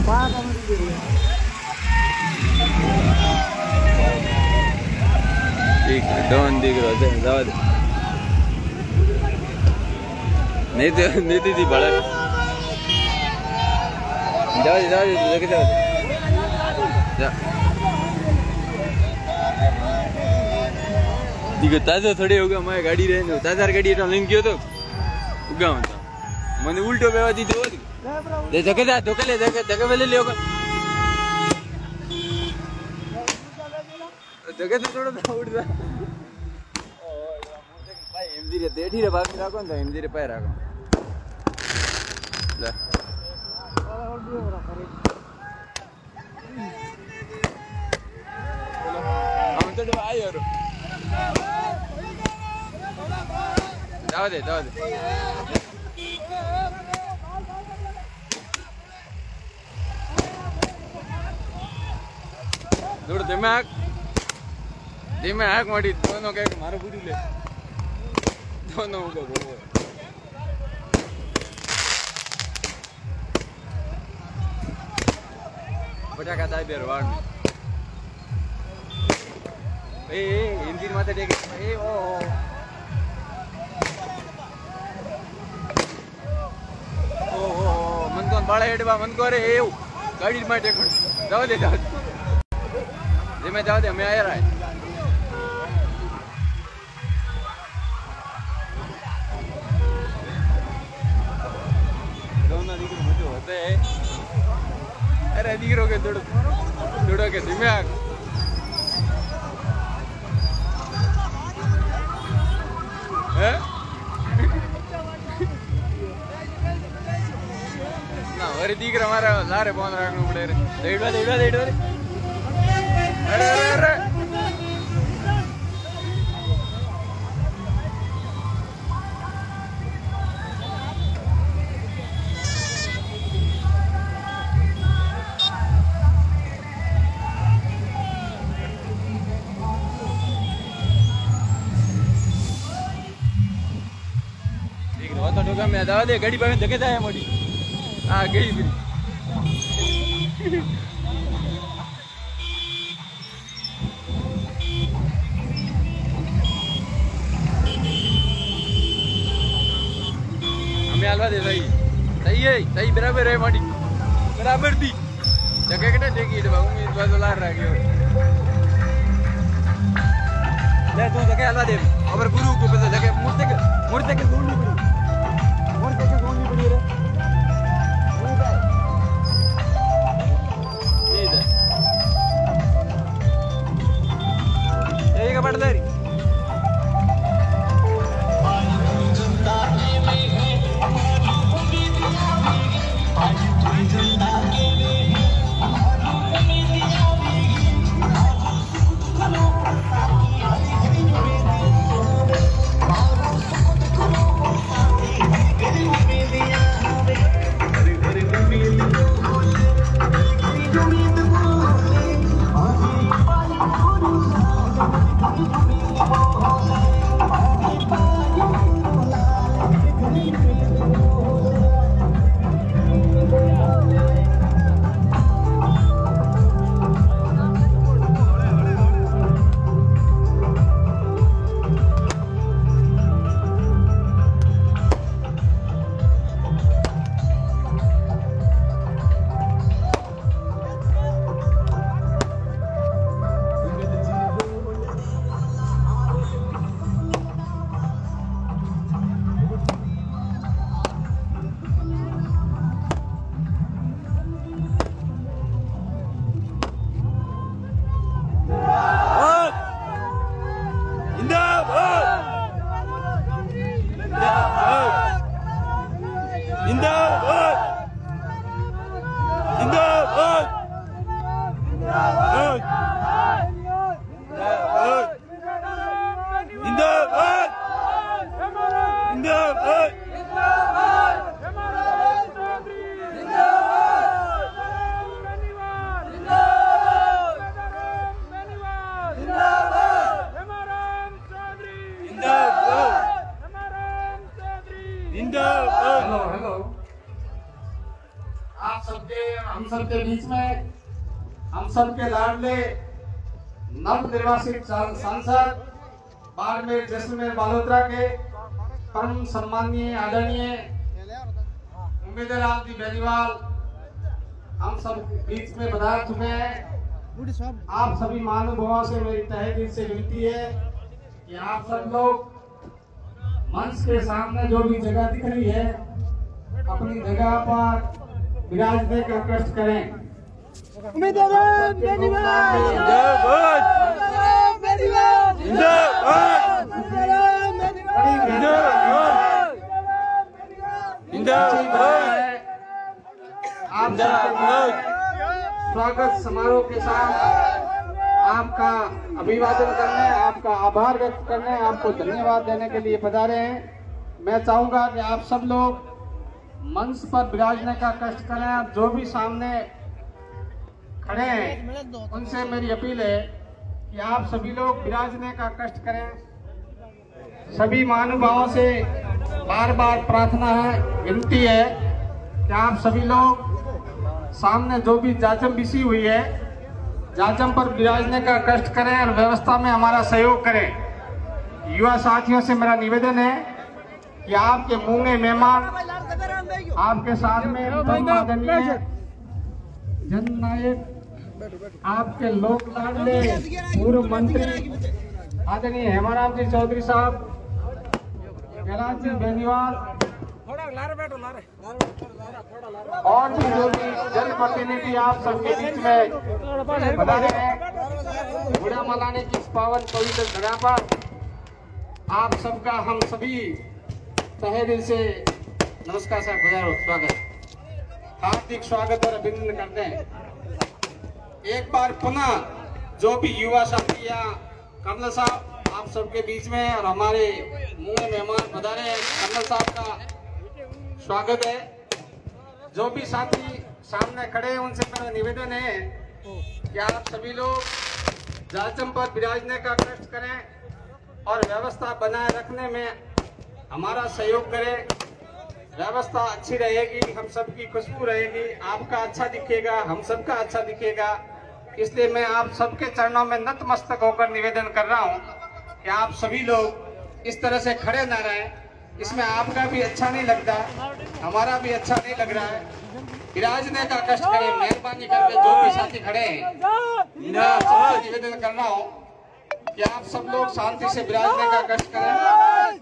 ठीक डॉन दिख रहा है जाओ नहीं थी बड़ा जाओ लेके जाओ दिखो ताजा थोड़ी होगा मैं गाड़ी रहने ताजा गाड़ी लिंक किया तो उगा होता मैंने उल्टो बेवा दी दो दे जगह जा धोखे ले जगह वाले ले होगा जगह से थोड़ा उड़ जा भाई एमजी रे देठी रे बाकी राखो ना एमजी रे पाए राखो ले हम तो आए यार जाओ दे दूर दिमाग मोटी दोनों के मारो पूरी ले दोनों को बोलो बचा का दाई बेरवाड़ में ए इंजन माथे देखे ए ओ मन को बाड़ा हेडवा मन को रे ए गाड़ी में टेको जाओ दे मैं जाओ दे मैं आया रहा है दोनों दिख मुझे होते हैं अरे दिख रहे दौड़ो के दिमाग हैं ना वरी दिख रहा हमारा लारे पहुंच रखना पड़े रे देड़ अरे तो ठोका मैं दवा दे गाड़ी पे जगह जाए मोटी आ गई भी हमें हलवा दे सही बराबर है मोटी बराबर थी जगह कितना देखी तो बाबू इस बार तो लार रह गया ले तू जगह हलवा दे और गुरु को पता जगह मुर्ते के ढूंढनी पड़ी रे यही का पड़दारी हम सबके बीच में हम सबके लाडले नव निर्वाचित सांसद बाड़मेर जैसलमेर बालोतरा के परम सम्माननीय आदरणीय उम्मीदवार राम जी बेनीवाल हम सब बीच में पधार चुके हैं। आप सभी महानुभावों से मेरी तहे दिल से विनती है कि आप सब लोग मंच के सामने जो भी जगह दिख रही है अपनी जगह पर विराजने का कष्ट करें। स्वागत समारोह के साथ आपका अभिवादन करने, आपका आभार व्यक्त करने, आपको धन्यवाद देने के लिए पधारे हैं। मैं चाहूंगा कि आप सब लोग मंच पर विराजने का कष्ट करें। आप जो भी सामने खड़े हैं उनसे मेरी अपील है कि आप सभी लोग विराजने का कष्ट करें। सभी महानुभावों से बार बार प्रार्थना है, विनती है कि आप सभी लोग सामने जो भी जाजम बिछी हुई है जाजम पर विराजने का कष्ट करें और व्यवस्था में हमारा सहयोग करें। युवा साथियों से मेरा निवेदन है कि आपके मूंगे मेहमान आपके साथ में आदरणीय जननायक आपके लोक लाडले पूर्व मंत्री आदरणीय हेमाराम जी चौधरी साहब, कैलाश जी बेनीवाल और भी जो भी जनप्रतिनिधि आप सबके बीच में पधारे हैं। बुढ़ा मनाने की इस पावन पवित्र जगह पर आप सबका हम सभी तहे दिल से नमस्कार से गुजार स्वागत, हार्दिक स्वागत और अभिनंदन करते हैं। एक बार पुनः जो भी युवा साथी या कर्नल साहब आप सबके बीच में और हमारे मुंह मेहमान पधारे हैं, कर्नल साहब का स्वागत है। जो भी साथी सामने खड़े हैं उनसे मेरा निवेदन है कि आप सभी लोग जाजम पर विराजने का कष्ट करें और व्यवस्था बनाए रखने में हमारा सहयोग करें। व्यवस्था अच्छी रहेगी, हम सबकी खुशबू रहेगी, आपका अच्छा दिखेगा, हम सबका अच्छा दिखेगा। इसलिए मैं आप सबके चरणों में नतमस्तक होकर निवेदन कर रहा हूं कि आप सभी लोग इस तरह से खड़े ना रहें। इसमें आपका भी अच्छा नहीं लगता, हमारा भी अच्छा नहीं लग रहा है। विराजने का कष्ट करें, मेहरबानी करके जो भी साथी खड़े हैं मैं आप सबसे निवेदन कर रहा हूँ कि आप सब लोग शांति से विराजने का कष्ट करें।